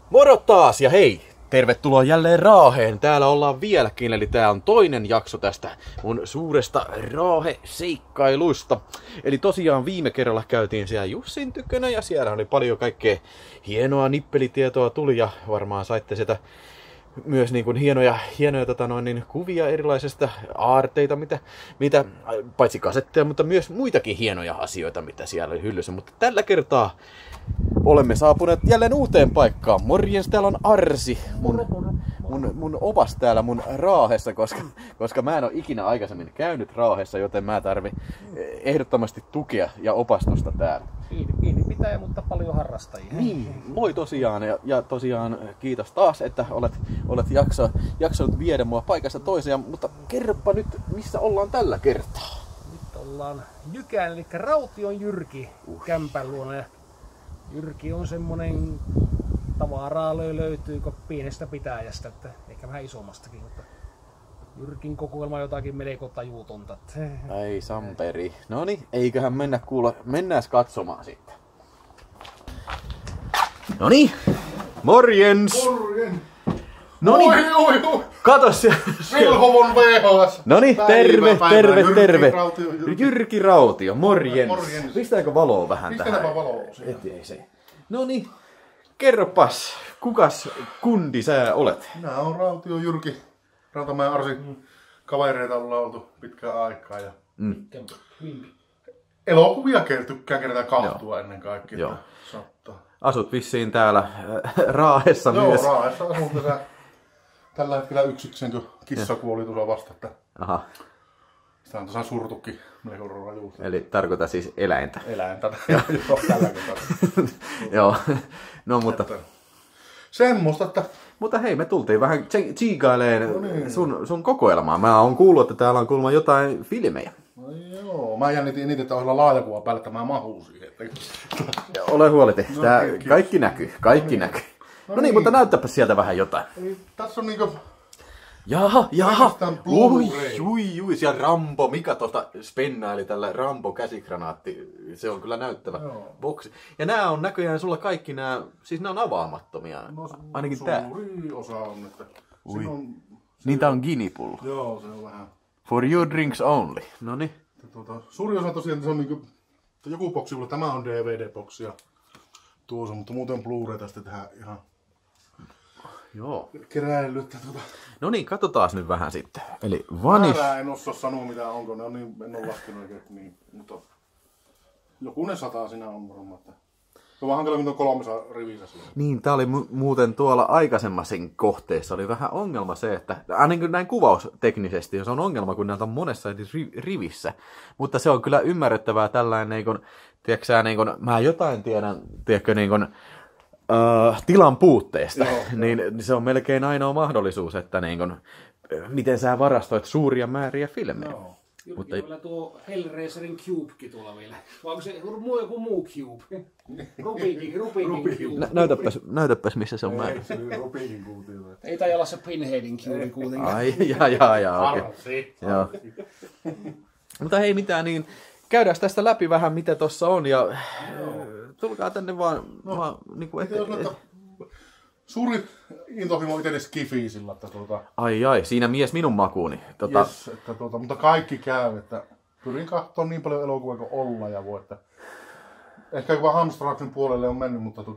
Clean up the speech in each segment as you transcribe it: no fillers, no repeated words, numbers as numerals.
Moro taas ja hei! Tervetuloa jälleen Raaheen. Täällä ollaan vieläkin, eli tää on toinen jakso tästä mun suuresta Raahe-seikkailuista. Eli tosiaan viime kerralla käytiin siellä Jussin tykönä ja siellä oli paljon kaikkea hienoa nippelitietoa tuli ja varmaan saitte sieltä myös niin kuin hienoja kuvia erilaisista aarteita, mitä paitsi kasetteja, mutta myös muitakin hienoja asioita, mitä siellä oli hyllyssä. Mutta tällä kertaa olemme saapuneet jälleen uuteen paikkaan. Morjens, täällä on Arsi, mun opas täällä mun Raahessa, koska mä en ole ikinä aikaisemmin käynyt Raahessa, joten mä tarvin ehdottomasti tukea ja opastusta täällä. Pieni pitäjä, mutta paljon harrastajia. Niin, moi tosiaan. Ja tosiaan kiitos taas, että olet jaksanut viedä mua paikasta toiseen. Mutta kerropa nyt, missä ollaan tällä kertaa. Nyt ollaan Jykään, eli Raution Jyrki kämpän luona. Ja Jyrki on semmonen tavaraa löytyykö pienestä pitäjästä, että ehkä vähän isommastakin, mutta Jyrkin kokoelma jotakin melko tajuutonta. Ai Samperi. Noniin, eiköhän mennääs katsomaan sitten. Noniin, morjens! Morjen! Noniin, Oi! kato se. Vilhovon VHS! Noniin, terve. Jyrki Rautio, morjens. Morjens. Pistääkö valoa vähän Pistetääpä tähän? valoa. Ei se. Noniin, kerropas, kukas kundi sä olet? Minä on Rautio Jyrki. Rautamäen Arsi kavereita ollaan oltu pitkään aikaa. Ja elokuvia tykkään kerätä kahtua ennen kaikkea. Joo. Sattaa. Asut vissiin täällä Raahessa myös. Joo, Raahessa asun tässä tällä hetkellä yksikseen, kun kissa kuoli tuossa vasta. Että Aha, sitä on tuossa surtukin melko rajuusti. eli tarkoita siis eläintä. Eläintä. Joo, tälläkin tarkoittaa. Joo, no mutta... Semmoista, että Mutta hei, me tultiin vähän tsiikaileen No niin. sun kokoelmaa. Mä oon kuullut, että täällä on kuulemma jotain filmejä. no joo, mä jännitin eniten, että ohjella laajakuva päälle, että mä mahun siihen. Ole huoleti, tää kiitos. kaikki näkyy. No niin, mutta näyttäpä sieltä vähän jotain. Eli tässä on niinku Jaha. Pelkästään Blu-ray. Ui, siellä Rambo. Mika tuosta spennaili tällä Rambo käsikranaatti. Se on kyllä näyttävä boksi. Ja nää on näköjään sulla kaikki siis nää on avaamattomia. Ainakin tää. suuri osa on, että siinä on, Niin tää on ginipullo. joo, se on vähän. For your drinks only. Noniin. Suuri osa tosiaan se on niinku, joku boksi, tämä on DVD-boksi ja tuossa, mutta muuten Blu-rayta sitten tehdään ihan Joo. keräily, että No niin, katsotaan nyt vähän sitten. Eli Vanish. määrää en osaa sanoa mitä onko, ne on niin, en ole laskenut oikein, niin, mutta joku ne 100 siinä on varmaan, että se on vähän hankala, mitä on 300 rivissä siinä. Niin, tää oli muuten tuolla aikaisemmassa kohteessa oli vähän ongelma se, että ainakin näin kuvausteknisesti se on ongelma, kun näitä on monessa eri rivissä. Mutta se on kyllä ymmärrettävää tällainen, niin kun, tiedätkö sä, niin kun, mä jotain tiedän, tiedätkö, niin kun, tilan puutteesta, niin se on melkein ainoa mahdollisuus, että niin kun, miten sä varastoit suuria määriä filmejä. Joo. Mutta vielä tuo Hellraiserin Cubekin tuolla vielä. Vai onko se joku muu Cube? Rubikin Cube. Näytäpäs missä se on määrä. Se oli Rubikin kuutio. Ei taida olla se Pinheadin Cube kuitenkaan. Ai, okei. Arsi. Joo. Mutta hei mitään, niin käydään tästä läpi vähän mitä tossa on ja tulkaa tänne vaan niin kuin Suuri intohimo itselle skifi sillä, että Ai, siinä mies minun makuuni. yes, että mutta kaikki käy, että pyrin katsomaan niin paljon elokuvia kuin olla ja voi, että ehkä vaan hamstrauksen puolelle on mennyt, mutta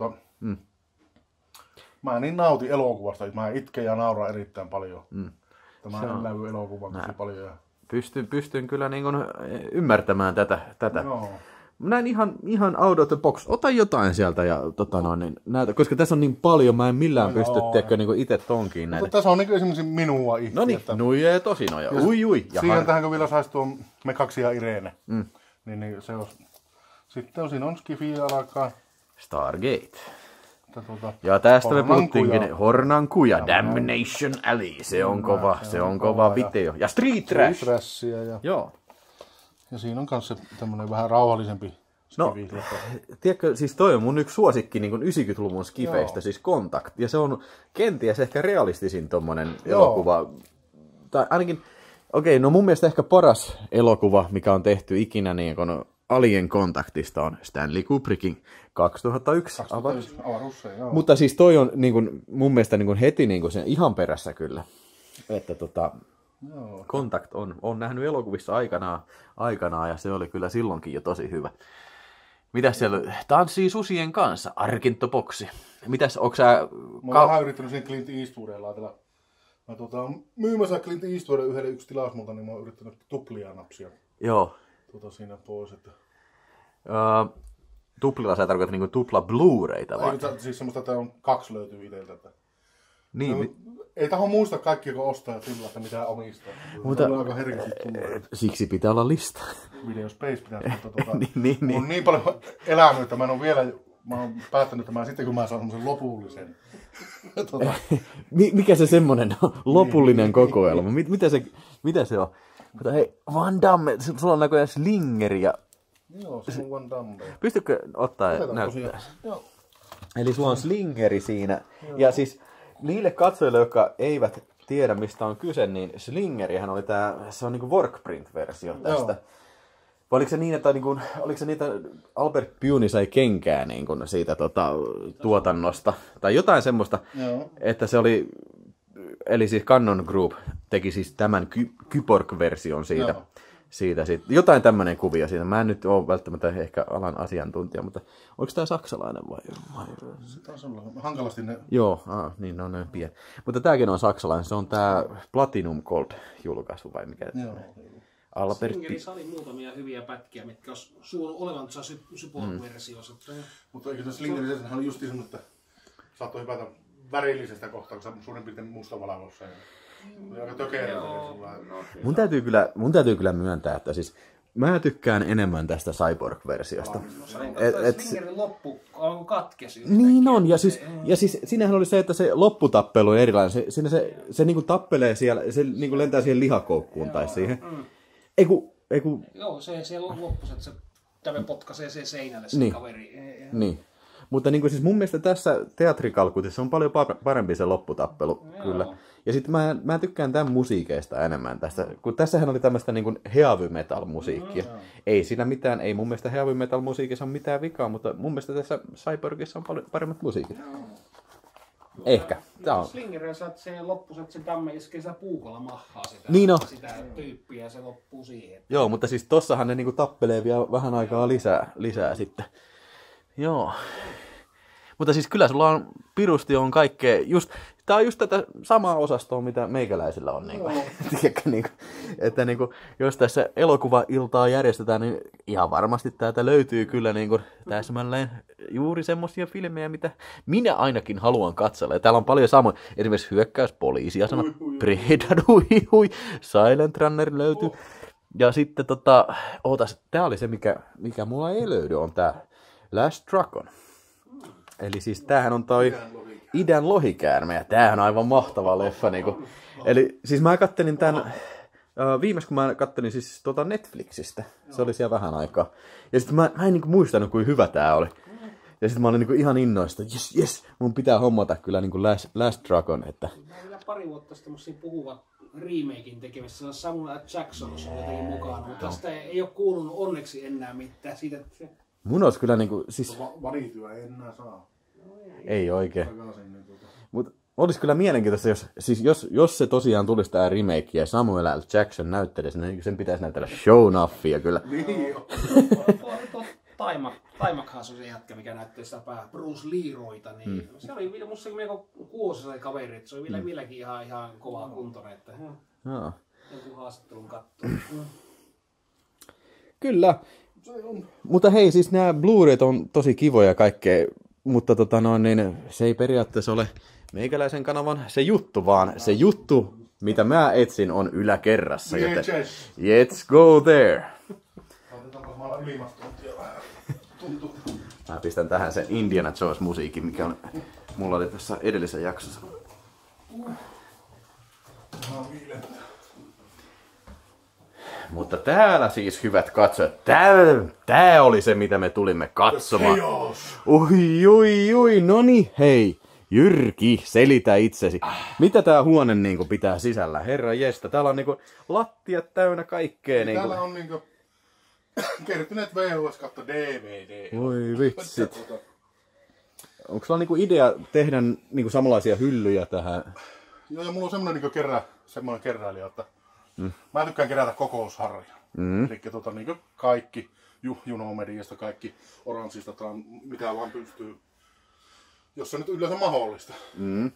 mä niin nautin elokuvasta, että mä itken ja nauran erittäin paljon. Mä en lävy elokuvaa tosi paljon. Ja Pystyn kyllä niin kuin ymmärtämään tätä. joo. Näin ihan out of the box. Ota jotain sieltä ja niin näytä, koska tässä on niin paljon, mä en millään pysty niin itse tonkiin näitä. Mutta tässä on niin esimerkiksi minua itse. No niin, nuija ja tosinoja. Ui. Siihen tähän kun vielä saisi tuon Mekaksi ja Irene, niin se olisi. Sitten siinä on Skifi alkaa. Stargate. Että Ja tästä me Hornankuja. puhuttiinkin, Hornankuja, Damnation Alley, se on kova video. Ja Street Trash. Trashia ja siinä on myös se tämmönen vähän rauhallisempi No, skifi. tiedätkö, siis toi on mun yksi suosikki niin 90-luvun skifeistä, siis Contact. Ja se on kenties ehkä realistisin tommonen elokuva. Tai ainakin, no mun mielestä ehkä paras elokuva, mikä on tehty ikinä niin kun Alien Contactista on Stanley Kubrickin 2001 avaruus, joo. Mutta siis toi on niin kuin, mun mielestä niin kuin heti niin kuin sen ihan perässä kyllä. Että Joo. Contact on nähnyt elokuvissa aikanaan ja se oli kyllä silloinkin jo tosi hyvä. Mitäs siellä Tanssii susien kanssa, Arkintoboksi. Mitäs, onko sä... Mä oon vähän yrittänyt sen Clint Eastwoodin laitella. Mä myymässä Clint Eastwoodin yhdelle yksi tilaus multa, niin mä oon yrittänyt tuplia napsia. Joo. Siinä pois, että... Tuplilla sä tarkoitat niinku tupla Blu-rayta vai? Ei, siis semmoista, että on 2 löytyy iteltä. Että... Niin. Ei taho muista kaikki, kun ostaa sillä, että mitä omistaa. Mutta on aika herkästi tullut. Siksi pitää olla lista. Video Space pitää niin. On niin paljon elänyt, että mä oon päättänyt, että sitten kun mä saan semmosen lopullisen. Mikä se semmonen on? Lopullinen kokoelma. Mitä se on? Mutta hei, Van Damme, sulla on näköjään slingeri ja... Joo, se on Van Damme. Pystytkö ottaa ja näyttää? Joo. Eli sulla on slingeri siinä. Joo. Ja siis niille katsojille, jotka eivät tiedä mistä on kyse, niin slingerihän oli se on niinku workprint-versio tästä. Joo. Vai oliko se niin, että Albert Pyuni sai kenkää niin kuin siitä tuotannosta? Tai jotain semmoista, joo. Että se oli... Eli siis Cannon Group teki siis tämän Kyborg-version siitä. Jotain tämmöinen kuvia siitä. Mä en nyt ole välttämättä ehkä alan asiantuntija, mutta onko tämä saksalainen vai? Taisi olla hankalasti ne... Joo, niin ne on näin pieni. Mutta tämäkin on saksalainen. Se on tämä Platinum Gold-julkaisu vai mikä? Joo. Slingerissä oli muutamia hyviä pätkiä, mitkä olisi olevan tuossa support-versiossa. Mutta eikö se Slingerissä oli just semmoinen, että saattoi hypätä värillisestä kohtaa, kun se suurin piirtein mustavalkoisessa. Aika tökerä. Mun täytyy kyllä myöntää, että siis mä tykkään enemmän tästä Cyborg-versiosta. Slingerin loppu katkesi. Niin on, ja siis siinähän oli se, että se lopputappelu on erilainen. Se niinku tappelee siellä, se niinku lentää siihen lihakoukkuun tai siihen. Eiku... Joo, se loppus, että se tämä potkaisee sen seinälle se kaveri. Niin. Mutta niin kuin siis mun mielestä tässä teatrikalkutissa on paljon parempi se lopputappelu, kyllä. Ja sitten mä tykkään tämän musiikeista enemmän tästä, kun tässähän oli tämmöistä niin kuin heavy metal musiikkia. Ei siinä mitään, ei mun mielestä heavy metal musiikissa ole mitään vikaa, mutta mun mielestä tässä Cyborgissa on paljon paremmat musiikit. Ehkä. Slingerillä saat sen loppuun, että se Damme iskee sitä puukolla mahaa sitä tyyppiä ja se loppuu siihen. Joo, mutta siis tossahan ne niinku tappelee vielä vähän aikaa lisää sitten. Joo. Mutta siis kyllä sulla on pirusti on kaikkea, tää on just tätä samaa osastoa, mitä meikäläisillä on. Että jos tässä elokuvailtaa järjestetään, niin ihan varmasti täältä löytyy kyllä täsmälleen juuri semmoisia filmejä, mitä minä ainakin haluan katsella. Ja täällä on paljon samoja, esimerkiksi Hyökkäys poliisiasema, Predator, Silent Runner löytyy. Ja sitten tää oli se, mikä mulla ei löydy, on tää Last Dragon. Eli siis tämähän on toi Idän lohikäärme, ja tämähän on aivan mahtava leffa. Eli siis mä kattelin tän, viimeis kun mä kattelin siis Netflixistä, se oli siellä vähän aikaa. Ja sitten mä en muistanut, kuinka hyvä tää oli. Ja sitten mä olin ihan innoista, jes, mun pitää hommata kyllä Last Dragon. Että... Mä olin vielä pari vuotta sitten puhuva remakein tekemässä, Samuel L. Jackson on jotenkin mukana, mutta tästä ei ole kuulunut onneksi enää mitään siitä. Mun olisi kyllä siis... Varityö ei enää saa. Ei oikein. Mutta olisi kyllä mielenkiintoista, jos se tosiaan tulisi tää remake ja Samuel L. Jackson näyttelisi, niin sen pitäisi näytellä shownuffia kyllä. Niin jo. Taimakhan se jätkä, mikä näyttää sitä Bruce Leroyta, niin se oli musta melko kuosi se kaveri, että se oli vieläkin ihan kovaa kuntoinen, että joku haastattelun kattoo. Kyllä. Mutta hei, siis nämä Blu-rayt on tosi kivoja kaikkea, mutta se ei periaatteessa ole meikäläisen kanavan se juttu, vaan se juttu, mitä mä etsin, on yläkerrassa. Joten let's go there! Mä pistän tähän sen Indiana Jones musiikin, mikä mulla oli tässä edellisessä jaksossa. Mutta täällä siis, hyvät katsojat, tää oli se, mitä me tulimme katsomaan. Oi, noni, hei. Jyrki, selitä itsesi. Mitä tää huone pitää sisällä? Herra jesta, täällä on lattiat täynnä kaikkea. Täällä on Kertyneet VHS kautta DVD. Voi vitsit. Onko sulla niinku idea tehdä niinku samanlaisia hyllyjä tähän? Joo, ja mulla on semmoinen keräilijä, että mä tykkään kerätä kokousharja. Eli niinku kaikki Junomediasta, kaikki Oranssista, mitä vaan pystyy, jos se nyt yleensä mahdollista. Niin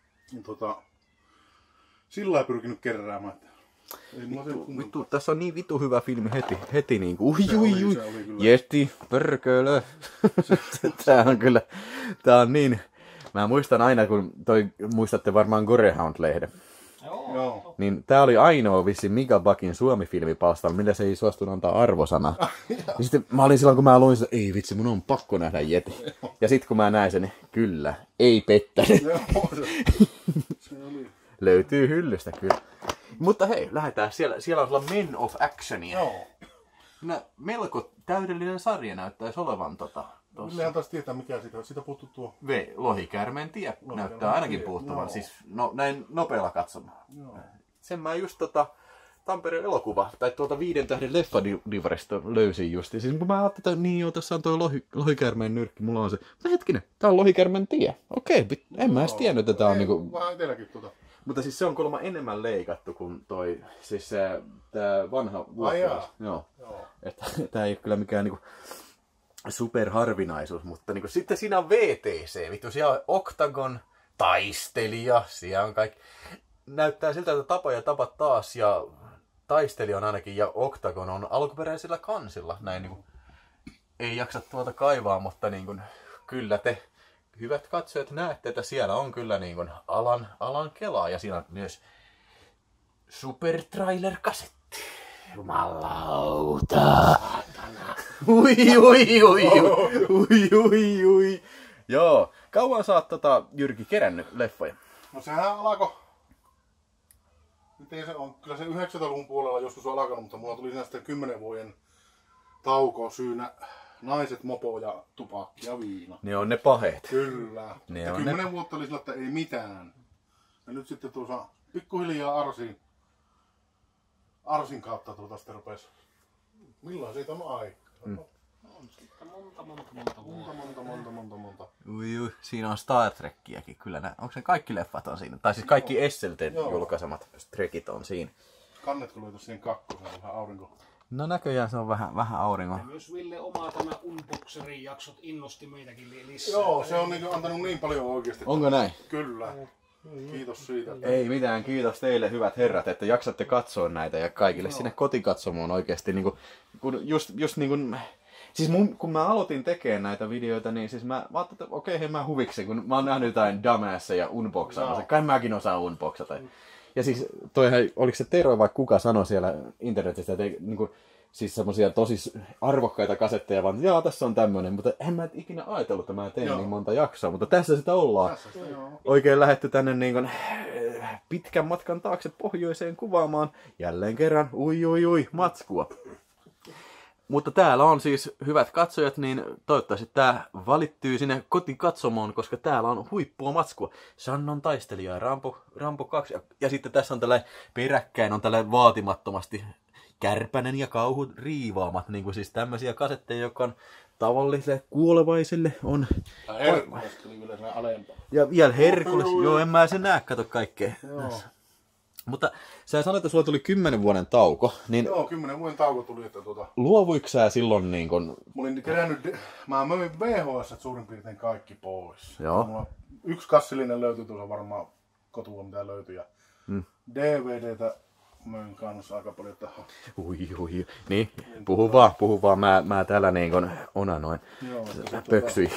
sillä lailla pyrkinyt keräämään. Vittu, tässä on niin vitu hyvä filmi heti niinku ui. Jesti, pörkölö. Tää on niin. Mä muistan aina, kun muistatte varmaan Gorehound-lehden. Joo. Niin tää oli ainoa vissi Mika Buckin Suomi-filmipalstalla, millä se ei suostunut antaa arvosanaa. Ja sitten mä olin silloin, kun mä luin sitä, ei vitsi, mun on pakko nähdä Jeti. Ja sitten kun mä näin sen, niin kyllä, ei pettänyt. Se oli. Löytyy hyllystä kyllä. Mutta hei, lähdetään. Siellä on sulla Men of Actionia. Joo. Melko täydellinen sarja näyttäisi olevan tossa. Yllähän taas tietää mikä siitä puuttuu tuo. Lohikäärmeen tie näyttää ainakin puuttuvan. Siis näin nopealla katsomaan. Sen mä just Tampereen elokuva, tai 5 tähden leffadivarista löysin just. Siis kun mä ajattelin, että niin joo, tässä on tuo lohikäärmeen nyrkki, mulla on se. Mutta hetkinen, tää on lohikäärmeen tie. Okei, en mä edes tiennyt, että tää on niinku. Vähän itelläkin Mutta siis se on kuulemma enemmän leikattu kuin toi, siis tää vanha vuokraus. Joo. Että tää ei ole kyllä mikään niinku superharvinaisuus, mutta niinku sitten siinä on VTC, vittu, siellä on Octagon, taistelija, siellä on kaikki. Näyttää siltä, että Tapa ja Tapa taas ja taistelija on ainakin ja Octagon on alkuperäisellä kansilla. Näin niinku ei jaksa tuolta kaivaa, mutta niinku kyllä te hyvät katsojat näette, että siellä on kyllä niinku alan kelaa ja siinä on myös Super Trailer-kasetti. Jumalauta. Ui. Joo. Kauan sä oot Jyrki kerännyt leffoja? No sehän alkoi. Miten se on? Kyllä se 90-luvun puolella joskus on alkanut, mutta mulla tuli siinä sitten 10 vuoden tauko syynä naiset, mopo ja tupakki ja viina. Ne on ne paheet. Kyllä. Ja 10 vuotta oli sillä, että ei mitään. Ja nyt sitten tuossa pikkuhiljaa Arsin kautta sitten rupesi. Milloin siitä on aikaa? On sitten monta. Ui. Siinä on Star Trekkiäkin kyllä. Onko ne kaikki leffat on siinä? Tai siis kaikki SLTn julkaisemat trekit on siinä. Kannetko löytä siihen kakkosen vähän aurinko? No näköjään se on vähän aurinko. Ja myös Ville oma tämä Unboxerin jaksot innosti meitäkin lisää. Joo, se on antanut niin paljon oikeasti. Onko näin? Kyllä. Kiitos siitä. Ei mitään, kiitos teille hyvät herrat, että jaksatte katsoa näitä ja kaikille sinne kotikatsomoon oikeasti. Niin kun just niin kuin. Siis kun mä aloitin tekemään näitä videoita, niin siis mä ajattelin, että okei, mä huviksi, kun mä oon nähnyt jotain dumbasseja unboxaamassa. Kai mäkin osaan unboxata. Ja siis oliko se Tero vai kuka sanoi siellä internetissä, että niin kuin, siis semmosia tosi arvokkaita kasetteja, vaan jaa, tässä on tämmönen, mutta en mä ikinä ajatellut, että mä teen niin monta jaksoa, mutta tässä sitä ollaan. Oikein lähdetty tänne niin kuin, pitkän matkan taakse pohjoiseen kuvaamaan jälleen kerran, ui, matskua. Mutta täällä on siis, hyvät katsojat, niin toivottavasti tää valittyy sinne kotikatsomoon, koska täällä on huippua matskua. Shannon taistelija, Rambo 2, ja sitten tässä on tällainen peräkkäin, on tällainen vaatimattomasti Kärpänen ja Kauhu riivaamat, niin kuin siis tämmöisiä kasetteja, jotka on tavalliselle kuolevaiselle on. Herkules tuli kyllä siinä alempaa. Ja vielä Herkules, joo, en mä sen näe, kato kaikkea. Mutta sä sanoit, että sulla tuli 10 vuoden tauko. Niin joo, 10 vuoden tauko tuli. Että luovuiko sä silloin niin kun. Mä olin kerännyt, mä möin VHS suurin piirtein kaikki pois. Joo. Mulla yksi kassillinen löytyi tuossa varmaan kotua, mitä löytyi. Ja DVDtä möin kanssa aika paljon tähän. Ui. Niin, puhu vaan. Mä täällä niin kun onanoin. Joo, pöksyi.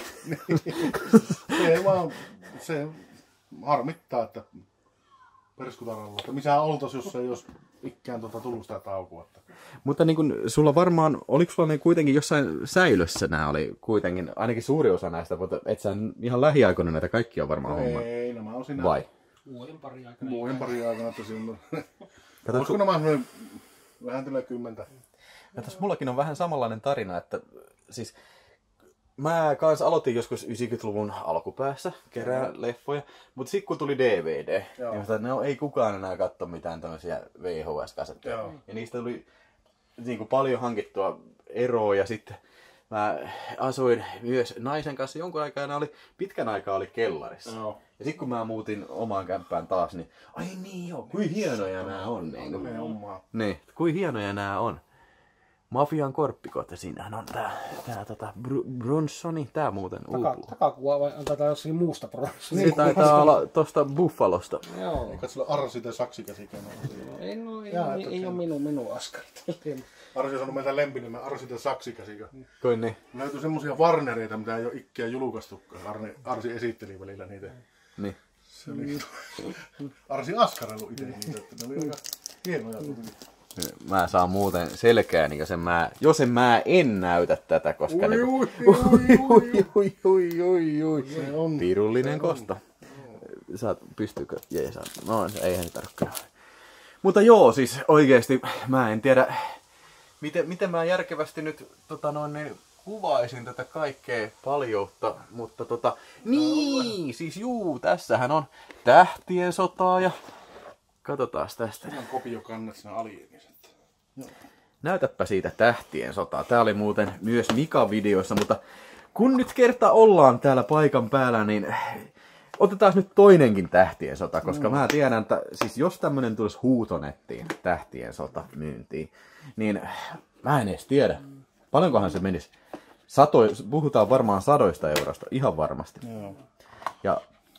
Se harmittaa, että perskutaralla, että missä oltais, jos ei olisi ikään tullut sitä taukoa. Mutta niin kun sulla varmaan, oliko sulla ne kuitenkin jossain säilössä nämä oli kuitenkin, ainakin suuri osa näistä, mutta et sä ihan lähiaikoina näitä kaikkia varmaan homma. Ei, nämä on siinä. Vai? Vuoden pari aikana. Että siinä olisiko nämä vähän tulee 10. Ja tässä mullakin on vähän samanlainen tarina, että siis mä kanssa aloitin joskus 90-luvun alkupäässä kerää leffoja, mutta sitten kun tuli DVD, niin ei kukaan enää katso mitään tämmöisiä VHS-kasetteja. Ja niistä tuli niin kuin paljon hankittua eroon ja sitten mä asuin myös naisen kanssa jonkun aikaa ja pitkän aikaa oli kellarissa. Joo. Ja sitten kun mä muutin omaan kämppään taas, niin ai niin joo, kuin hienoja nämä on. Niin, kuin hienoja nämä on. Mafian korppikot ja siinähän on tää Bronsoni, tää muuten uupuu. Takakuva vai onko tää jossakin muusta Bronsoni? Se taitaa olla tosta Buffalosta. Joo. Eikä sulla Arsi tai saksikäsikään. Ei oo minun askarta. Arsi on sanonut meiltä lempinimen Arsi tai saksikäsikö. Kuin niin. Löytyi semmosia Warnereita, mitä ei ole ikkiä julkaistukaan. Arsi esitteli välillä niitä. Niin. Se oli Arsi askarellut itse niitä, että ne oli aika hienoja. Mä saan muuten selkää, niin jos en näytä tätä, koska Se on pirullinen kosta. Pystyykö jeesaan? No, eihän tarkkaan. Mutta joo, siis oikeesti mä en tiedä, miten mä järkevästi nyt kuvaisin tätä kaikkea paljoutta, mutta siis tässähän on Tähtien sotaa ja katsotaan tästä. Tämä on kopiokannat siinä alienissa. Näytäpä siitä Tähtien sotaa. Tää oli muuten myös Mika-videoissa, mutta kun nyt kerta ollaan täällä paikan päällä, niin otetaan nyt toinenkin Tähtien sota, koska mä tiedän, että siis jos tämmönen tulisi huutonettiin Tähtien sota myyntiin, niin mä en edes tiedä. Paljonkohan se menisi? Puhutaan varmaan €100, ihan varmasti. Joo. Ja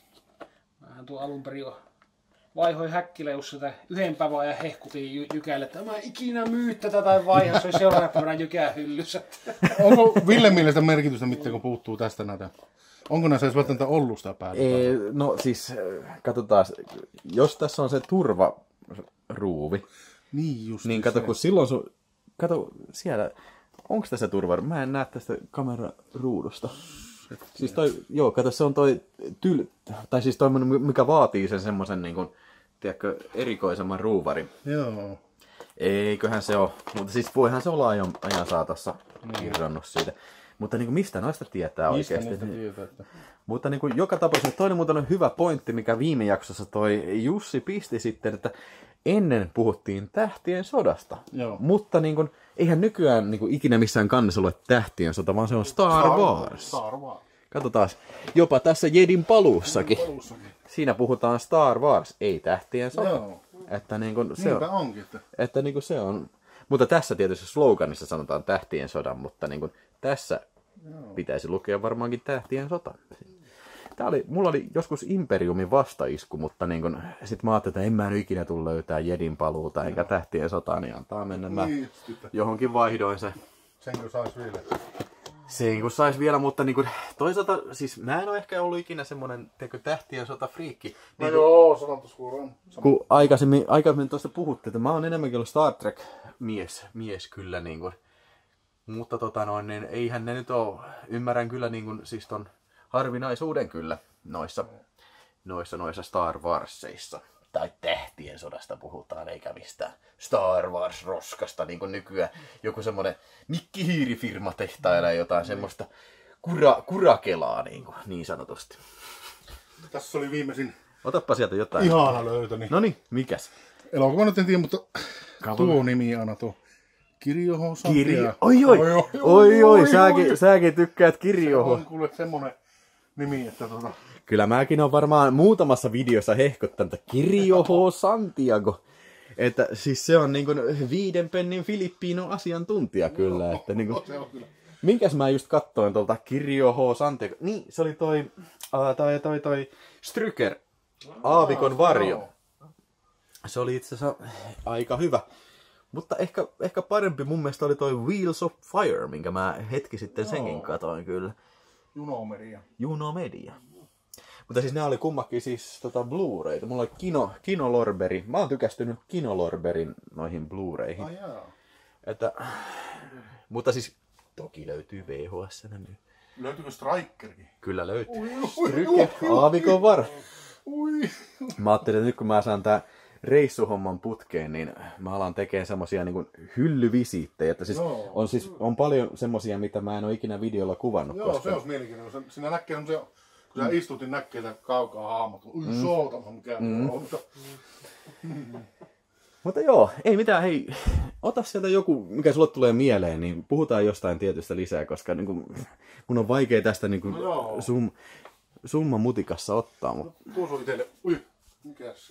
Mähän tuon alun perin vaihoin Häkkilä sitä yhden päivän ja hehkutin Jykälle, että mä ikinä myy tätä tai vaihan, se oli seuraavana päivänä Jykän hyllyssä. Onko Ville mielestä merkitystä mitään, kun puuttuu tästä näitä? Onko näissä edes välttämättä ollut sitä päällä? no siis, katsotaan, jos tässä on se turvaruuvi, Niin just. niin kato, kun silloin kato siellä, onko tässä turvaruuvi? Mä en näe tästä kameraruudusta. Siis kato, se on tai siis toinen, mikä vaatii sen semmosen niinku, tiedätkö, erikoisemman ruuvarin. Joo. Eiköhän se ole, mutta siis voihan se olla ajan saatossa irronnut siitä. Mutta niin kuin mistä noista tietää oikeasti? Mutta niin kuin joka tapauksessa toinen muuten on hyvä pointti, mikä viime jaksossa toi Jussi pisti sitten, että ennen puhuttiin Tähtien sodasta. Joo. Mutta niin kuin, eihän nykyään niin kuin ikinä missään kannessa ole Tähtien sota, vaan se on Star Wars. Star Wars. Katsotaan, jopa tässä Jedin paluussakin. Siinä puhutaan Star Wars, ei Tähtien sota. Joo. Että niin kuin se Niinpä on. onkin. Että niin kuin se on. Mutta tässä tietysti sloganissa sanotaan Tähtien sodan, mutta niin kuin tässä pitäisi lukea varmaankin Tähtien sota. Mulla oli joskus Imperiumin vastaisku, mutta niin sit mä ajattelin, että en mä nyt ikinä tule löytää Jedin paluuta eikä Tähtien sotaa, niin antaa mennä. Mä johonkin vaihdoin se. Senkö sais vielä? Sen kun sais vielä, mutta niin kuin, toisaalta siis mä en ole ehkä ollut ikinä semmonen Tähtien sota friikki. No joo, sanotus kuulee. Kun aikaisemmin tuosta puhuttiin, että mä oon enemmänkin ollut Star Trek mies kyllä niin kuin. Mutta niin eihän ne nyt oo, ymmärrän kyllä niin kuin, siis ton harvinaisuuden kyllä noissa Star Warsseissa. Tai Tähtien sodasta puhutaan, eikä mistään Star Wars-roskasta, niin kuin nykyään joku semmonen mikkihiirifirma tehtailee jotain semmoista kurakelaa niin sanotusti. Tässä oli viimeisin Otappa sieltä jotain. ihana löytöni. Noniin, mikäs? Elokuva nyt en tiedä, mutta tuo nimi aina tuo. Kirjoho Santia. Oi, säkin tykkäät Kirjoho. On kuule semmonen nimi, että Kyllä mäkin on varmaan muutamassa videossa hehkottanut, että Kirjoho Santiago. Että siis se on niin kuin 5 pennin Filippiino asiantuntija kyllä. Että niin kuin, minkäs mä just kattoin tuolta Kirjoho Santiago. Niin, se oli toi Stryker, Aavikon varjo. Se oli itse asiassa aika hyvä. Mutta ehkä parempi mun mielestä oli toi Wheels of Fire, minkä mä hetki sitten senkin katoin kyllä. Juno Media. Mutta siis nämä oli kummakin siis Blu-rayta. Mulla oli Kinolorberi. Mä oon tykästynyt Kinolorberin noihin Blu-rayhin. Mutta siis toki löytyy VHS. Löytyykö Strikerkin? Kyllä löytyy. Stryker, Aavikon var. Mä ajattelin, että nyt kun mä saan tää reissuhomman putkeen, niin mä alan tekemään semmosia niin hyllyvisiittejä. Että siis on paljon semmosia, mitä mä en ole ikinä videolla kuvannut. Joo, se olisi mielenkiintoista. Siinä näkee semmosia, kun sä istut, niin näkee kaukaa hahmot. Sootama mikä on. Mutta joo, ei mitään, hei, ota sieltä joku, mikä sulle tulee mieleen, niin puhutaan jostain tietystä lisää, koska niin kuin, mun on vaikea tästä niin kuin, summan mutikassa ottaa. Mutta... No, tuossa on itelle, mikäs se?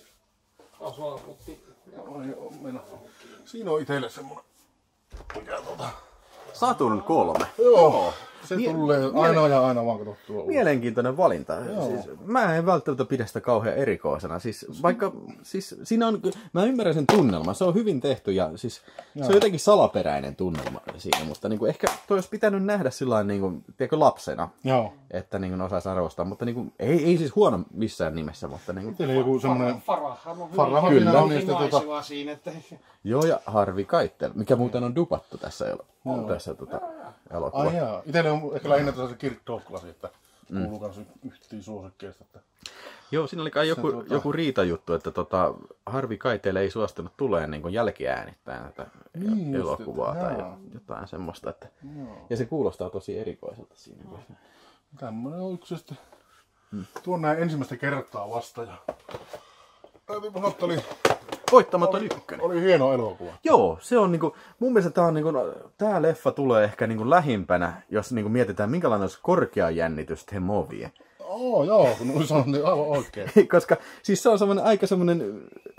Siinä on itelle semmonen, mikä Saturn 3. Joo. Se tulee aina vaan katsottua. Mielenkiintoinen valinta. Siis, mä en välttämättä pidä sitä kauhean erikoisena. Siis, vaikka, siis, siinä on, mä ymmärrän sen tunnelman. Se on hyvin tehty ja siis, se on jotenkin salaperäinen tunnelma siinä. Mutta niin kuin, ehkä toi olisi pitänyt nähdä sillain, niin kuin, tiedätkö, lapsena. Joo. Että niin kuin, osaisi arvostaa. Mutta niin kuin, ei siis huono missään nimessä. Mutta, niin kuin, teillä joku semmoinen... Farahhan kyllä. On siinä, että... Joo, ja Harvey Keitel, mikä muuten on dupattu tässä elokuvassa. Ai jaa. Itelle on ehkä lähinnä se Kirk Douglas, että kuuluu kans yhtiin suosikkeista. Että... Joo, siinä oli kai joku riitajuttu, että Harvey Keitel ei suostunut tulemaan niin jälkiäänittämään tätä elokuvaa tai jotain semmoista. Että... Ja se kuulostaa tosi erikoiselta siinä. Tämmönen on yksi sitten. Tuon näin ensimmäistä kertaa vasta. Ja... täytyy sanoa, että Voittamaton ykkönen. Oli hieno elokuva. Joo, se on niinku, mun mielestä tää leffa tulee ehkä niinku lähimpänä, jos niinku mietitään minkälainen olisi korkea jännitys The Movie. Joo, kun oli sanonut niin aivan oikein. Koska siis se on aika semmoinen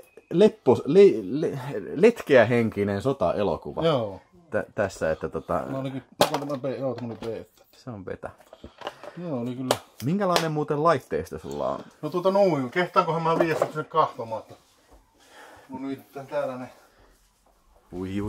letkeähenkinen sota-elokuva. Joo. Tässä, että No ainakin, tämä B. Se on betä. Joo, oli kyllä. Minkälainen muuten laitteisto sulla on? No noin, kehtaankohan mä viedä sinne kahtomaan. No nyt täällä ne. Ui.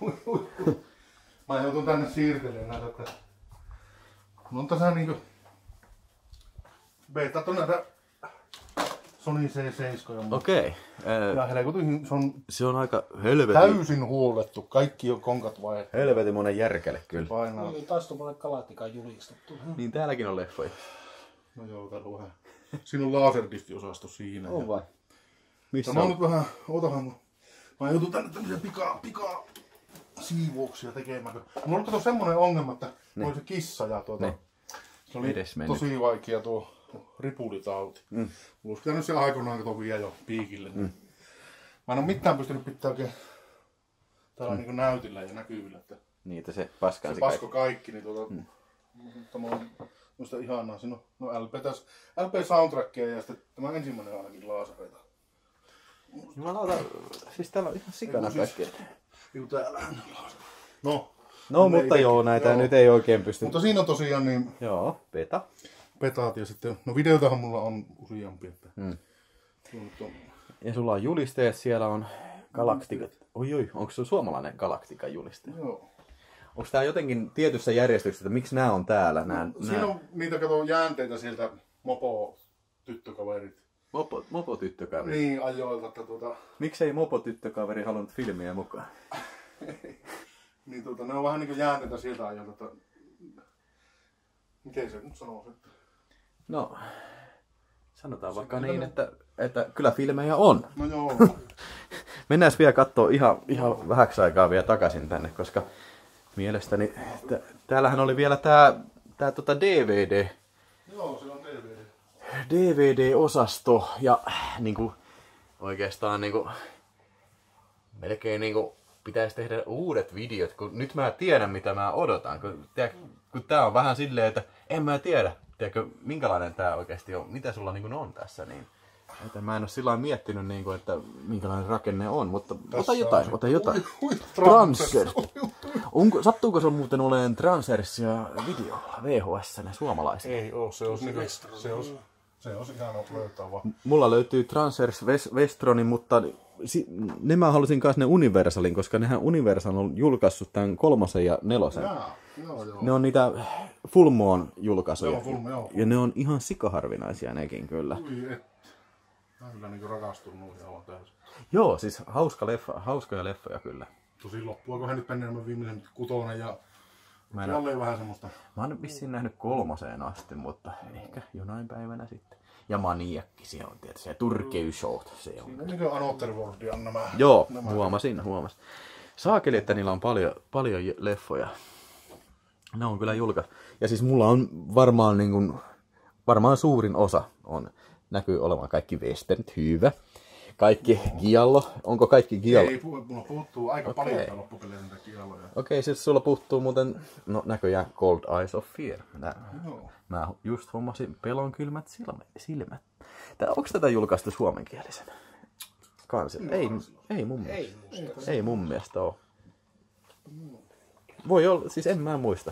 Mä joutun tänne siirtelemään näitä, että... No on tässä niinku... Betat on näitä... Sony C7. Okei. Ja helkutin, se on aika helvetin... täysin huollettu. Kaikki on konkat vai... Helvetin monen järkele kyllä. Painaa. Taisi tuommoinen Galactica julistettu. Niin täälläkin on leffoja. No joo, täällä on vähän. Siinä on laserdisti-osasto siinä. On vai? Missä mä oon nyt vähän... Ootahan. Mä joutun tänne tämmöisiä pika siivouksia tekemään. Mulla on kato semmonen ongelma, että oli se kissa ja se oli tosi vaikea tuo ripulitauti. Mulla olisi pitänyt se aikoinaan kato vielä jo piikille. Mä en oo mitään pystynyt pitää oikein täällä niinku näytillä ja näkyvillä. Että niitä se paskansi se pasko kaikki, niin tämä on musta ihanaa. Siinä on LP soundtrackia ja sitten tämä ensimmäinen on ainakin laasareita. Jumalauta, siis täällä on ihan sikana kaikkea. No mutta joo, näitä nyt ei oikein pysty. Mutta siinä on tosiaan niin... Joo, Petaat ja sitten... No videotahan mulla on useampi. Ja sulla on julisteet, siellä on Galactica. Oi, onko se suomalainen Galactica juliste? Joo. Onko tää jotenkin tietyssä järjestyksessä, että miksi nämä on täällä? Siinä on niitä jäänteitä sieltä mopo-tyttökaverit. Mopo-tyttökaveri? Niin, ajoilta. Miksei mopo-tyttökaveri halunnut filmiä mukaan? Niin ne on vähän niinku jäänteitä sieltä ajoilta. Miten se nyt sanoo sen? No, sanotaan se vaikka niin, että kyllä filmejä on. No joo. Mennään vielä kattoo ihan vähäksi aikaa vielä takaisin tänne, koska mielestäni täällähän oli vielä tää DVD. Joo, se on DVD. DVD-osasto ja niinku oikeastaan niinku melkein niinku pitäisi tehdä uudet videot, kun nyt mä tiedän mitä mä odotan, kun tää on vähän silleen, että en mä tiedä, tiedätkö, minkälainen tää oikeasti on, mitä sulla niinku on tässä, niin että mä en oo sillä lailla miettinyt, niinku, että minkälainen rakenne on, mutta ota jotain. Transers. Sattuuko se muuten olemaan Transersia videolla, VHS-nä suomalaisena? Ei oo, se olisi ihan löytää vaan. Mulla löytyy Transers Vestronin, mutta ne mä halusin kanssa ne Universalin, koska nehän Universal on julkaissut tämän 3 ja 4. Joo. Ne on niitä Full Moon julkaisuja. Joo. Ja ne on ihan sikaharvinaisia nekin kyllä. Mä kyllä niinku rakastunut ihan täysin. Joo, siis hauskoja leffoja kyllä. Tosi loppuakohan nyt mennään viimeisen 6 ja jälleen vähän semmoista. Mä oon vissiin nähnyt 3 asti, mutta ehkä jonain päivänä sitten. Ja Maniakki, se on tietysti. Ja Turkeyshout, se on. Siinä on niinku Anotherworldia nämä. Joo, huomasin. Saakeli, että niillä on paljon leffoja. Ne on kyllä julkaistu. Ja siis mulla on varmaan suurin osa näkyy olevan kaikki westernit, hyvä. Kaikki giallo? Onko kaikki giallo? Ei, mulla puuttuu aika paljon loppupeleissä niitä gialloja. Okei, siis sulla puuttuu muuten, no näköjään Cold Eyes of Fear. Mä just hommasin pelon kylmät silmät. Onko tätä julkaistu suomenkielisen? Ei mun mielestä. Ei mun mielestä oo. Voi olla, siis en mä muista.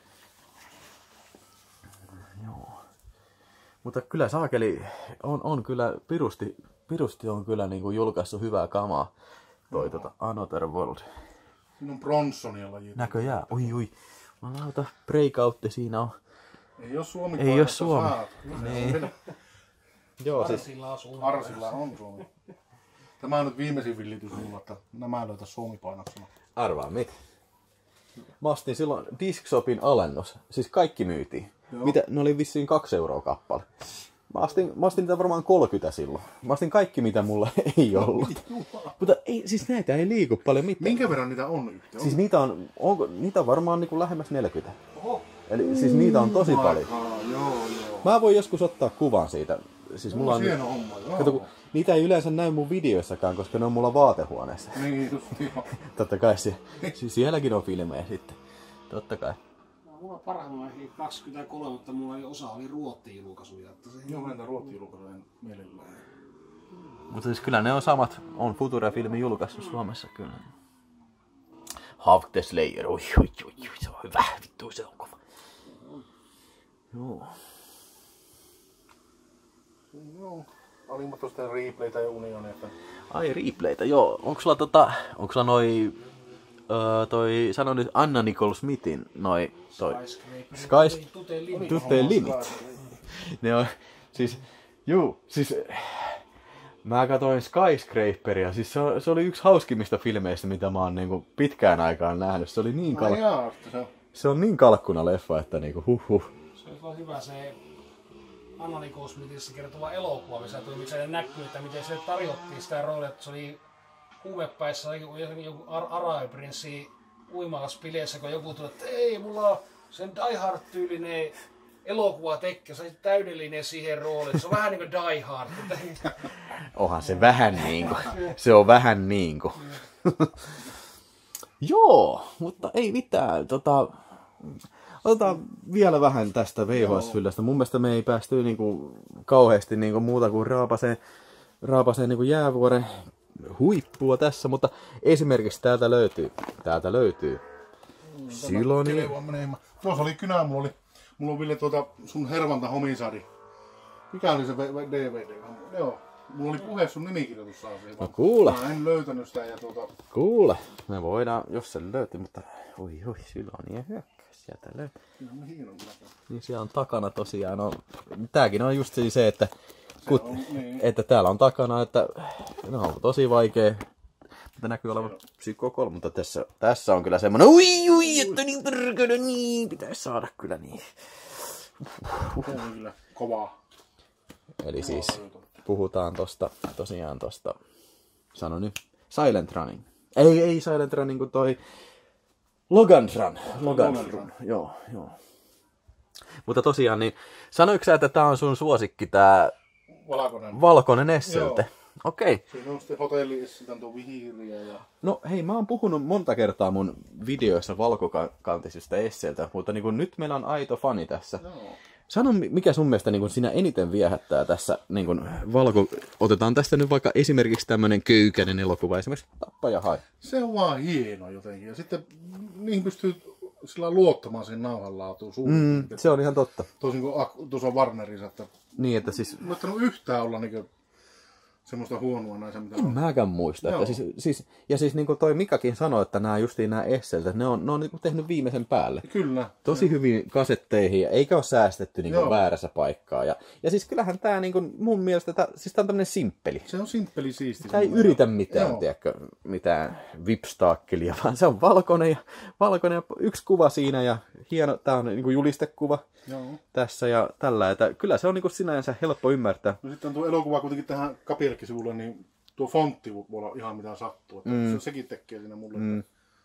Joo. Mutta kyllä saakeli on kyllä, pirusti on kyllä niinku julkaissut hyvää kamaa. Toi Another World. Siinä on Bronsonilla juttu. Näköjään, oi. Malauta, breakoutti siinä on. Ei oo Suomi. Ei oo Suomi. Niin. Joo, siis Arsilla on Suomi. Tämä on nyt viimeisin villitys mulla, että nämä löytä Suomi-painoksena. Arvaa mitä? Mä ostin silloin Discshopin alennus. Siis kaikki myytiin. Mitä? Ne oli vissiin 2 € kappale. Mä ostin niitä varmaan 30 silloin. Mä ostin kaikki mitä mulla ei ollut. Mutta ei, siis näitä ei liiku paljon mitään. Minkä verran niitä on yhteen? Siis niitä on varmaan niinku lähemmäs 40. Eli siis niitä on tosi paljon. Joo. Mä voin joskus ottaa kuvan siitä. Siis mulla on hieno homma, joo. Kato, niitä ei yleensä näy mun videoissakaan, koska ne on mulla vaatehuoneessa. Niin, just joo. Totta kai sielläkin on filmejä sitten. Totta kai. Mulla on parhaimmillaan 23, mutta mulla ei osa oli Ruottiin julkaisuja. Joo, näitä Ruottiin julkaisuja mielellään. Mutta siis kyllä ne on samat, on Future-filmi julkaissut Suomessa kyllä. Half the Slayer, oi, se on hyvä, vittu se on kova. Joo. Joo, olimmat tuosta replaytä ja unioneita. Ai replaytä, joo. Onko sulla toi, sano nyt Anna Nicole Smithin, Tute Limit. Ne on, siis mä katsoin Skyscraperia, siis se oli yksi hauskimmista filmeistä, mitä mä oon niinku pitkään aikaan nähnyt. Se oli niin se on niin kalkkuna leffa, että niinku huh. Se on hyvä se Anna Nicole Smithissä kertova elokuva, missä tuli, miksi se näkyy, että miten se tarjottiin sitä roolia, että se oli huumepäissä joku Arabiprinssi uimalaspileissä, kun joku tuli, että ei, mulla on sen Die Hard-tyylinen elokuva tekkä, se on täydellinen siihen rooliin. Se on vähän niin kuin Die Hard. Onhan se vähän niinku. Se on vähän niinku. Joo, mutta ei mitään. Otetaan vielä vähän tästä VHS-fyllästä. Mun mielestä me ei päästy niinku kauheasti niinku muuta kuin raapaseen niinku jäävuoren huippua tässä, mutta esimerkiksi täältä löytyy Siloni. Tuossa oli kynä, mulla on Ville sun Hervanta Homicide. Mikä oli se DVD? Joo, mulla oli puhe sun nimikirjoitussa siihen. No kuule. Mä en löytänyt sitä ja Kuule, me voidaan, jos se löytyy, mutta oi, Siloni hyökkäys sieltä löytyy. Niin siellä on takana tosiaan, tääkin on just se, että että täällä on takana, että no on tosi vaikea. Mutta näkyy olevan Psycho 3, mutta tässä on kyllä semmonen ui, että niin perkele, niin pitäisi saada kyllä niin. Se on kyllä kovaa. Eli siis puhutaan tosiaan tosta, sano nyt, Silent Running. Ei Silent Running kuin toi Logan Run. Joo. Mutta tosiaan, niin sanoitko sä, että tää on sun suosikki tää Valkoinen Esselte? Okei. Siinä on sitten hotelli, sitten tuo vihiriä ja... No hei, mä oon puhunut monta kertaa mun videoissa valkokantisista esseiltä, mutta niin kun nyt meillä on aito fani tässä. No. Sano, mikä sun mielestä niin kun sinä eniten viehättää tässä niin kun otetaan tästä nyt vaikka esimerkiksi tämmönen köykäinen elokuva, esimerkiksi Tappaja Hai. Se on vaan hieno jotenkin, ja sitten niihin pystyy sillä luottamaan sen nauhanlaatuun suurin. Se on ihan totta. Toisin kuin tuossa on Warnerissa, että... Niin, että siis... Mä en yhtään olla niinku semmoista huonoa näissä, mitä on. Mäkään muista. Että siis niin kuin toi Mikakin sanoi, että nämä justiin nämä esseltä, ne on niin kuin tehnyt viimeisen päälle. Kyllä. Tosi hyvin kasetteihin, eikä ole säästetty niin kuin väärässä paikkaa. Ja siis kyllähän tämä niin kuin mun mielestä, siis tämä on tämmöinen simppeli. Se on simppeli siisti. Tämä ei yritä mitään, tiedätkö, mitään vipstaakkelia, vaan se on valkoinen ja yksi kuva siinä ja hieno, tämä on niin kuin julistekuva. Joo. Tässä ja tällä, että kyllä se on niin sinänsä helppo ymmärtää. No sitten on tuo elokuva kuitenkin tähän kapirkkisivulle, niin tuo fontti voi olla ihan mitä sattuu. Että sekin tekee siinä mulle.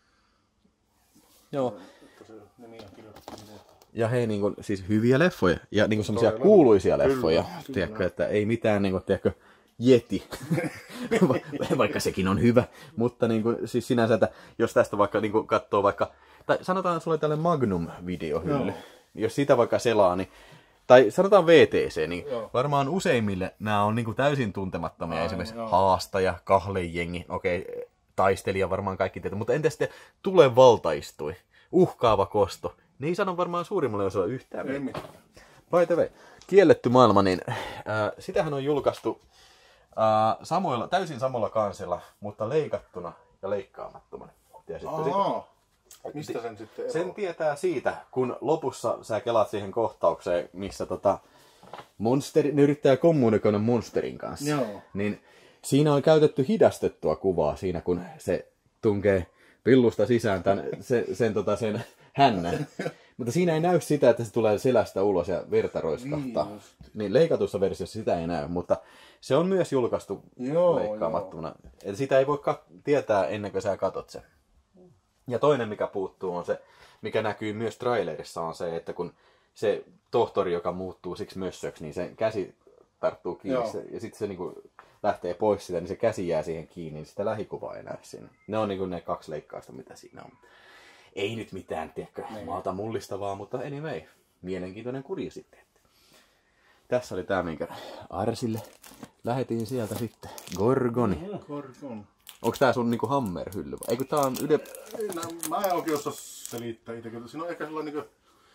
Joo. Että se nimi on kirjoitettu. Ja hei, niin kuin, siis hyviä leffoja ja niin semmoisia kuuluisia leffoja. Tiedätkö, että ei mitään niin kuin, tiedätkö, Yeti. Vaikka sekin on hyvä. Mutta niin kuin, siis sinänsä, että jos tästä vaikka niin kuin katsoo vaikka, tai sanotaan sulle tälle Magnum-videohylly. Jos sitä vaikka selaa, niin tai sanotaan VTC, niin varmaan useimmille nämä on niinku täysin tuntemattomia. Esimerkiksi haastaja, kahlejengi, okei, taistelija varmaan kaikki tietää. Mutta entä sitten tule valtaistui, uhkaava kosto? Ne ei sano varmaan suurimmalle osalla yhtään. Ei mitään. By the way, kielletty maailma, niin sitähän on julkaistu täysin samalla kansilla, mutta leikattuna ja leikkaamattomana. Mistä sen sitten eroaa? Sen tietää siitä, kun lopussa sä kelaat siihen kohtaukseen, missä ne yrittää kommunikoida monsterin kanssa. Joo. Niin siinä on käytetty hidastettua kuvaa siinä, kun se tunkee pillusta sisään sen hännän. Mutta siinä ei näy sitä, että se tulee selästä ulos ja verta roiskahtaa. Niin leikatussa versiossa sitä ei näy, mutta se on myös julkaistu leikkaamattomana. Eli sitä ei voi tietää ennen kuin sä katot sen. Ja toinen, mikä puuttuu, on se, mikä näkyy myös trailerissa, on se, että kun se tohtori, joka muuttuu siksi mössöksi, niin se käsi tarttuu kiinni ja sitten se niinku lähtee pois sitä, niin se käsi jää siihen kiinni, niin sitä lähikuvaa ei näy siinä. Ne on niinku ne 2 leikkausta, mitä siinä on. Ei nyt mitään, tiedätkö, maalta mullistavaa, mutta anyway, mielenkiintoinen kuriositeetti. Tässä oli tää, minkä Arsille lähetin sieltä sitten. Gorgoni. Gorgon. Onko tää sun niinku Hammer-hylly? Eikö tää on Mä en oikein osaa selittää itsekin. Siinä on ehkä sellainen niinku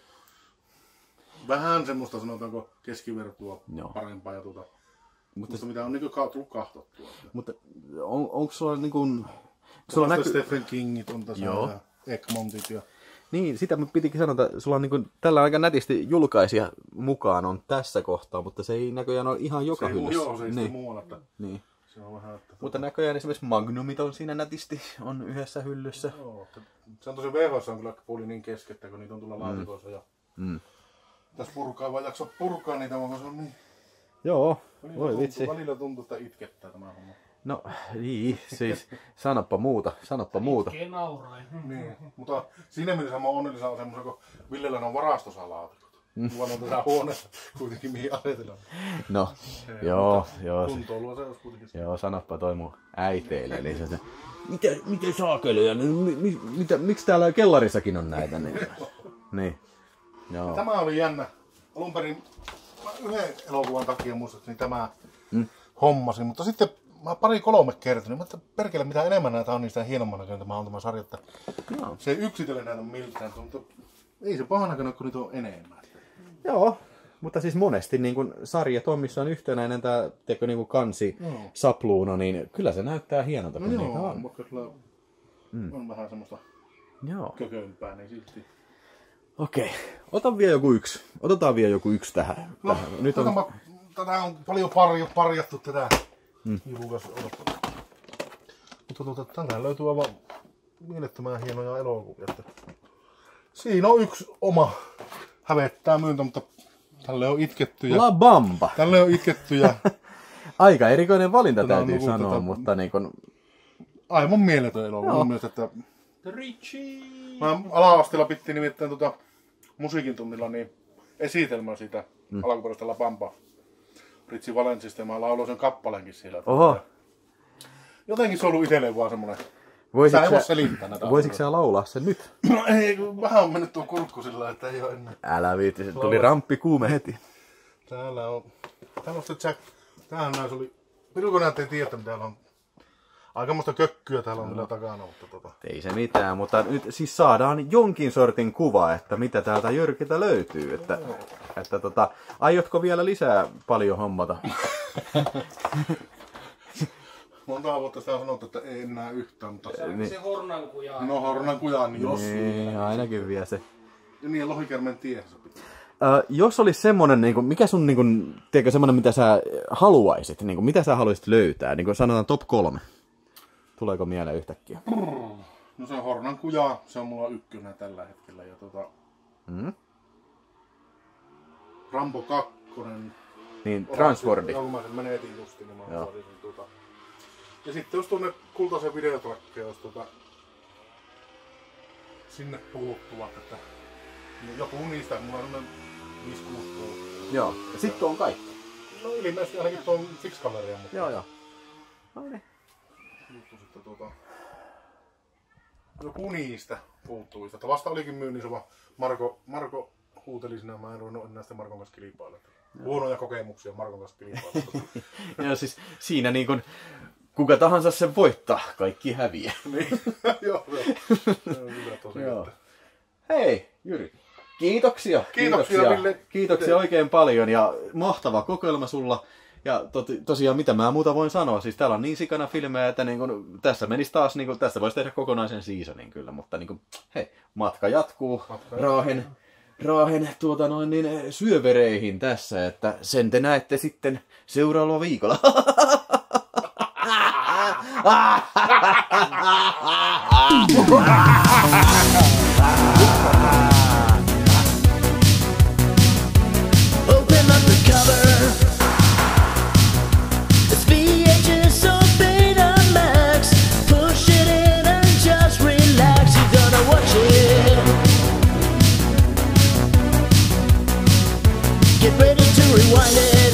vähän semmoista, sanotaanko, keskivertua parempaa ja mutta mitä on niinku tullut kahtottua. Mutta onko sulla niinku... Sulla näkyy... Stephen Kingit on tässä ja Egmontit ja... Niin, sitä mä pitikin sanoa, että sulla on niinku, tällä aika nätisti julkaisija mukaan on tässä kohtaa, mutta se ei näköjään ole ihan joka hyllyssä. Joo, se ei niin. Muualla. Niin. Se on vähän, että... Mutta näköjään esimerkiksi Magnumit on siinä nätisti, on yhdessä hyllyssä. Joo, se on tosi VHS on kyllä puoli niin keskettä, kun niitä on tulla laatikoissa ja... Tässä purkaa, vai jakso purkaa niitä, vaan se on niin... Joo, voi vitsi. Välillä tuntuu, että itkettää tämä homma. No, niin, siis sanoppa muuta. Itkee naurain. Niin, mutta siinä mielessä mä oon onnellisen on semmoisen, kun Villellä on varastosalaatikot. Mulla on tässä huoneessa kuitenkin mihin asetellaan. No, joo. Kuntoilua se olisi kuitenkin. Joo, sanoppa toi mun äiteille. Eli se, miten saakeliä? Miksi täällä kellarissakin on näitä? Niin. Joo. Tämä oli jännä. Alun perin yhden elokuvan takia muistaakseni tämä hommasin, mutta sitten mä 2-3 kertaa, niin mä ajattelin, perkele mitä enemmän näitä on, niin sitä hienomman näköinen tämä on tämä sarja. Se ei yksitellen näitä miltään, mutta ei se pahan näköinen, kun niitä on enemmän. Joo, mutta siis monesti niin kun sarjat on, missä on yhtenäinen tämä niin kansi sapluuna, niin kyllä se näyttää hienolta, kun niitä on. Vaikka kyllä on vähän semmoista kökömpää, niin silti. Okei, otetaan vielä joku yksi tähän. No, nyt tätä on paljon parjattu tätä. Mutta tänään löytyy aivan mielettömän hienoja elokuvia. Siinä on yksi oma hävettää myyntä, mutta tälle on itketty. La Bamba! Tälle on itketty ja... Aika erikoinen valinta täytyy sanoa, mutta niin kun... Aivan mieletön elokuva. Mun mielestä, että... Mä ala-asteella pittiin nimittäin musiikin tunnilla niin esitelmä siitä alkuperäistä La Bamba. Ritsi Valensista ja mä lauloin sen kappaleenkin siellä. Oho. Jotenkin se on ollut itselleen vaan semmonen... Sä ei voi selittää näitä. Voisitko sä laulaa sen nyt? No ei, vähän on mennyt tuo kurkku sillä, että ei oo ennen. Älä viitti, se tuli ramppi kuume heti. Täällä on... Jack... Tämähän näissä oli... Pilko näette ei tiedä, että täällä on... Aikamoista kökkyä täällä on kyllä takana, mutta Ei se mitään, mutta nyt siis saadaan jonkin sortin kuva, että mitä täältä Jyrkiltä löytyy. Että aiotko vielä lisää paljon hommata? Monta vuotta sitä on sanottu, että ei enää yhtään, mutta... Se Hornankujaa. No Hornankujaa, niin jos... Niin, ainakin vielä se. Ja niin, Lohikärmen tiehässä pitää. Jos olisi semmonen, niin kuin, mikä sun, niin kuin, tiedätkö, semmonen, mitä sä haluaisit, niin kuin, mitä sä haluaisit löytää, niin kuin sanotaan top 3. Tuleeko mieleen yhtäkkiä? No se on Hornankujaa, se on mulla ykkönen tällä hetkellä. Ja Rambo 2. Niin, Transfordi. Mä sen menetin justiin, niin mä olisin Ja sitten jos tuonne kultaisen videotrakkeen, jos sinne puuttuvat, että joku niistä, mulla on 5-6 puuttuu. Joo, ja sitten on kaikki. No ilmeisesti ainakin tuon Fix-gallerian mukaan. Joo. No niin. Juttu sitten joku niistä puuttuvista. Että vasta olikin myynnissä, vaan Marko huuteli sinä, mä en ruvennut enää sitten Markon kanssa kilpailla. Huonoja kokemuksia Markon kanssa kilpailla. Ja siis siinä niin kun, kuka tahansa sen voittaa, kaikki häviää. Niin, joo. Se on kyllä tosi. Hei, Jyri. Kiitoksia. Kiitoksia, Ville. Kiitoksia oikein paljon ja mahtava kokoelma sulla. Ja tosiaan mitä mä muuta voin sanoa, siis täällä on niin sikana filmejä, että niin kun, tässä menisi taas, niin kun, tästä voisi tehdä kokonaisen seasonin kyllä, mutta niin kun, hei, matka jatkuu Raahen syövereihin tässä, että sen te näette sitten seuraavalla viikolla. Open up the cover. It's VHS or Betamax. Push it in and just relax. You're gonna watch it. Get ready to rewind it.